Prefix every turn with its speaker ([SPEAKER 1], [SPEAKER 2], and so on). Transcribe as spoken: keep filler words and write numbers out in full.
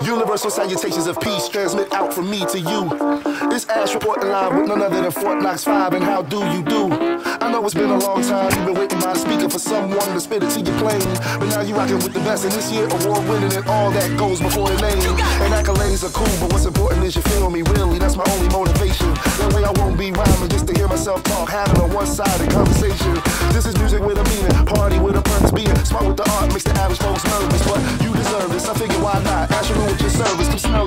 [SPEAKER 1] Universal salutations of peace transmit out from me to you. It's Ash reporting live with none other than Fort Knox five, and how do you do? I know it's been a long time, you've been waiting by the speaker for someone to spit it to your plane. But now you rocking with the best, and this year award winning and all that goes before the name. And accolades are cool, but what's important is you feel me, really, that's my only motivation. That way I won't be rhyming just to hear myself talk, having a one-sided conversation. This is music with a meaning, party with a purpose, being smart with the art makes the average folks nervous. But you deserve this, I figure why not? Ask you with your service, keep smelling